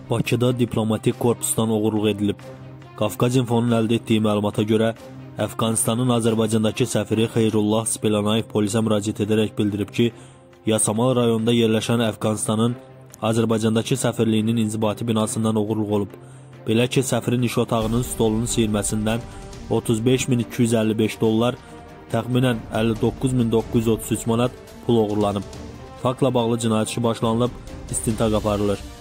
Bakıda diplomatik korpusdan oğurluq edilib. Qafqaz İnfonun əldə etdiyi məlumata görə, Əfqanistanın Azərbaycandakı səfiri Xeyrullah Spelanayev polisə müraciət edərək bildirib ki, Yasamal rayonunda yerləşən Əfqanistanın Azərbaycandakı səfirliyinin inzibati binasından oğurluq olub. Belə ki, səfirin iş otağının stolunun siyirməsindən $35.255, təxminən 59.933 manat pul oğurlanıb. Faktla bağlı cinayət işi başlanılıb, istintaq aparılır.